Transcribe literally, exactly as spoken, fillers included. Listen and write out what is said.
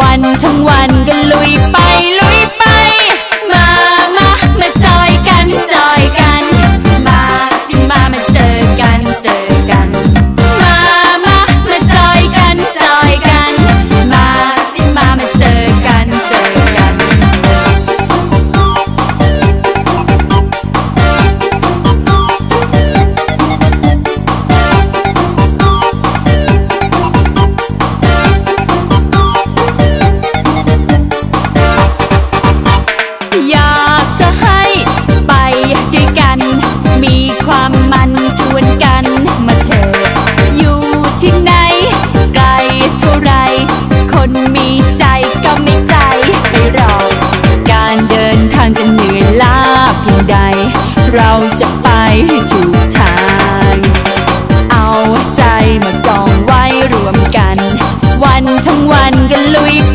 วันทั้งวันก็ลุยไปลุยไปมามามาจอยกันจอยกันมาสิมามาเจอกันเจอกันมามามาจอยกันจอยกันมาสิมามาเจอกันเจอกันอยากจะให้ไปด้วยกันมีความมันชวนกันมาเจออยู่ที่ไหนไกลเท่าไรคนมีใจก็ไม่ไกลไปรอการเดินทางจะเหนื่อยล้าเพียงใดเราจะไปให้ถูกทางเอาใจมากองไว้รวมกันวันทั้งวันก็ลุย